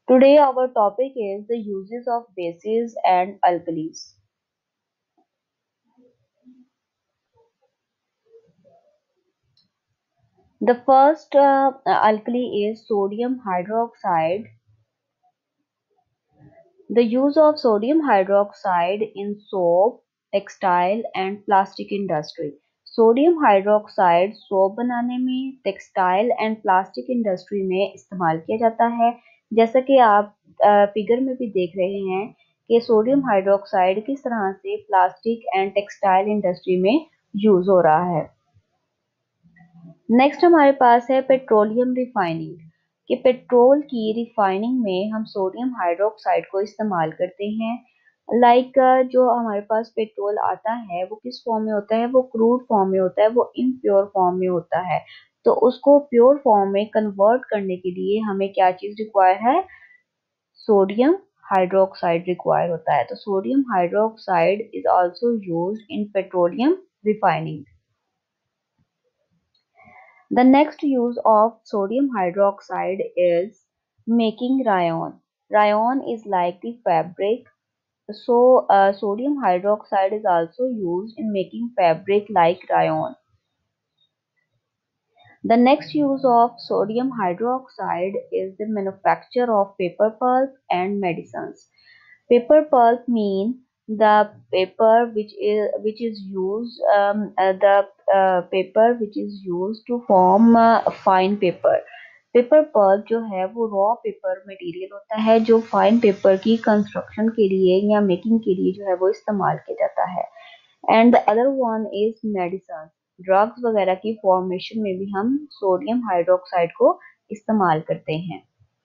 Today our topic is the uses of bases and alkalis. The first alkali is sodium hydroxide. The use of sodium hydroxide in soap, textile and plastic industry. Sodium hydroxide soap बनाने में, textile and plastic industry में इस्तेमाल किया जाता है। जैसा कि आप फिगर में भी देख रहे हैं कि सोडियम हाइड्रोक्साइड किस तरह से प्लास्टिक एंड टेक्सटाइल इंडस्ट्री में यूज हो रहा है। नेक्स्ट हमारे पास है पेट्रोलियम रिफाइनिंग कि पेट्रोल की रिफाइनिंग में हम सोडियम हाइड्रोक्साइड को इस्तेमाल करते हैं। जो हमारे पास पेट्रोल आता है वो किस फॉर्म में होता है, वो क्रूड फॉर्म में होता है, वो इम्प्योर फॉर्म में होता है। तो उसको प्योर फॉर्म में कन्वर्ट करने के लिए हमें क्या चीज रिक्वायर है, सोडियम हाइड्रोक्साइड रिक्वायर होता है। तो sodium hydroxide is also used in petroleum refining. The next use of sodium hydroxide is making rayon. Rayon is like the fabric. Sodium hydroxide is also used in making fabric like rayon. The next use of sodium hydroxide is the manufacture of paper pulp and medicines. Paper pulp mean the paper which is used the paper which is used to form fine paper. Paper pulp जो है वो raw paper material होता है जो fine paper की construction के लिए या मेकिंग के लिए जो है वो इस्तेमाल किया जाता है। And the other one is medicine, drugs वगैरह की फॉर्मेशन में भी हम सोडियम हाइड्रोक्साइड को इस्तेमाल करते हैं।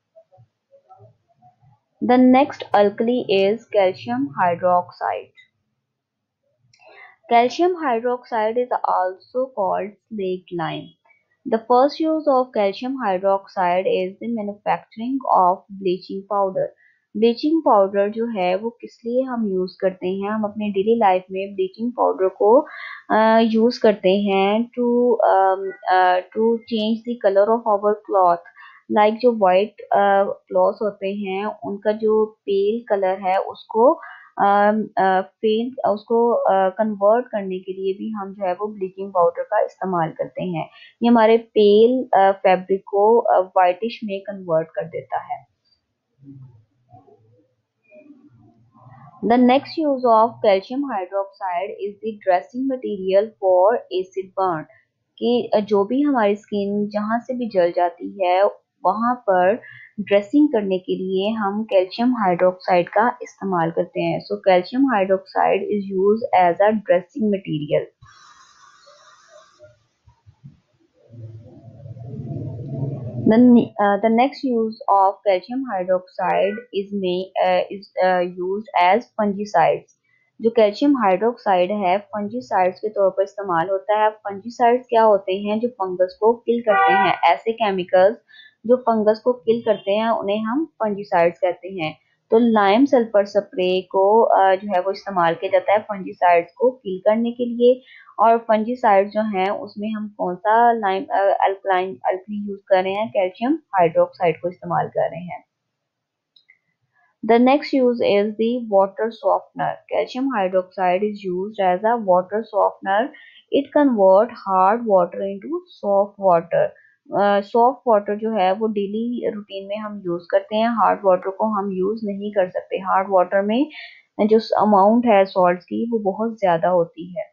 The next alkali is calcium hydroxide. Calcium hydroxide is also called slaked lime. The first use of calcium hydroxide is the manufacturing of bleaching powder. Bleaching powder जो है वो किस लिए हम यूज करते हैं, हम अपने डेली लाइफ में ब्लीचिंग पाउडर को यूज करते हैं to change the colour of our cloth. जो वाइट क्लॉथ होते हैं उनका जो पेल कलर है उसको पेंट उसको कन्वर्ट करने के लिए भी हम जो है वो ब्लीचिंग पाउडर का इस्तेमाल करते हैं। ये हमारे पेल फैब्रिक को वाइटिश में कन्वर्ट कर देता है। The next use of calcium hydroxide is the dressing material for acid burn कि जो भी हमारी स्किन जहाँ से भी जल जाती है वहां पर ड्रेसिंग करने के लिए हम कैल्शियम हाइड्रोक्साइड का इस्तेमाल करते हैं। So calcium hydroxide is use as a dressing material. The next use of calcium hydroxide is used as fungicides. जो कैल्शियम हाइड्रोक्साइड है फंजीसाइड्स के तौर पर इस्तेमाल होता है। फंजीसाइड्स क्या होते हैं, जो फंगस को किल करते हैं। ऐसे केमिकल्स जो फंगस को किल करते हैं उन्हें हम फंजीसाइड्स कहते हैं। तो लाइम सल्फर स्प्रे को जो है वो इस्तेमाल किया जाता है फंजीसाइड्स को किल करने के लिए। और फंजीसाइड जो हैं उसमें हम कौन सा लाइम अल्कलाइन अल्कली यूज कर रहे हैं, कैल्शियम हाइड्रोक्साइड को इस्तेमाल कर रहे हैं। The next use is the water softener. Calcium hydroxide is used as a water softener. It convert hard water into soft water. Soft water जो है वो डेली रूटीन में हम यूज करते हैं, हार्ड वाटर को हम यूज नहीं कर सकते। हार्ड वाटर में जो अमाउंट है सॉल्ट की वो बहुत ज्यादा होती है।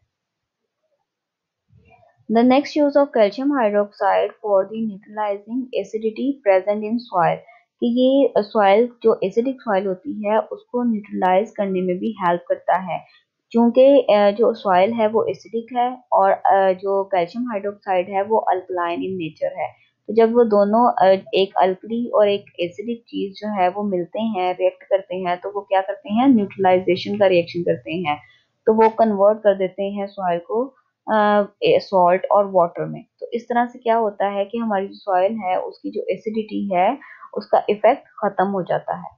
The next use of calcium hydroxide for the neutralizing acidity present in soil कि ये सॉइल जो एसिडिक सॉइल होती है उसको न्यूट्रलाइज करने में भी हेल्प करता है। क्योंकि जो सॉइल है वो एसिडिक है और जो कैल्शियम हाइड्रोक्साइड है वो अल्कलाइन इन नेचर है। तो जब वो दोनों एक अल्कली और एक एसिडिक चीज जो है वो मिलते हैं, रिएक्ट करते हैं, तो वो क्या करते हैं, न्यूट्रलाइजेशन का रिएक्शन करते हैं। तो वो कन्वर्ट कर देते हैं सॉइल को सॉल्ट और वाटर में। तो इस तरह से क्या होता है कि हमारी जो सॉइल है उसकी जो एसिडिटी है उसका इफेक्ट खत्म हो जाता है।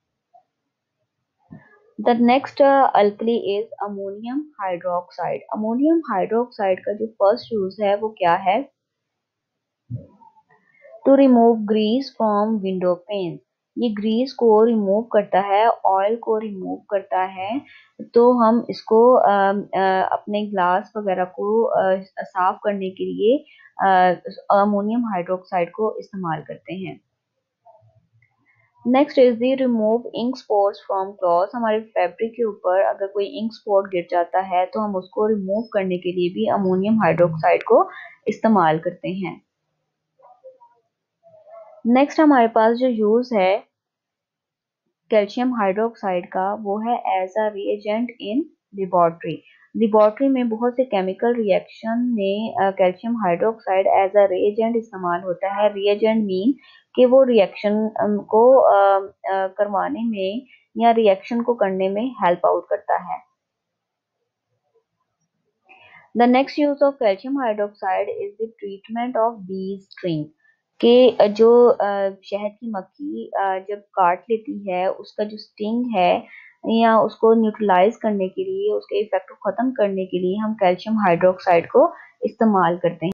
The next alkali is ammonium hydroxide. Ammonium hydroxide का जो फर्स्ट यूज है वो क्या है, to remove grease from window pane ये ग्रीस को रिमूव करता है, ऑयल को रिमूव करता है। तो हम इसको अपने ग्लास वगैरह को साफ करने के लिए अमोनियम हाइड्रोक्साइड को इस्तेमाल करते हैं। Next is the remove ink spots from cloth. हमारे फैब्रिक के ऊपर अगर कोई इंक स्पॉट गिर जाता है तो हम उसको रिमूव करने के लिए भी अमोनियम हाइड्रोक्साइड को इस्तेमाल करते हैं। नेक्स्ट हमारे पास जो यूज है कैल्शियम हाइड्रोक्साइड का वो है as a reagent in laboratory. Laboratory में बहुत से केमिकल रिएक्शन में calcium hydroxide as a reagent इस्तेमाल होता है। रिएजेंट मीन कि वो रिएक्शन को करवाने में या रिएक्शन को करने में हेल्प आउट करता है। The next use of calcium hydroxide is the treatment of bee sting के जो शहद की मक्खी जब काट लेती है उसका जो स्टिंग है या उसको न्यूट्रलाइज करने के लिए उसके इफेक्ट को खत्म करने के लिए हम कैल्शियम हाइड्रोक्साइड को इस्तेमाल करते हैं।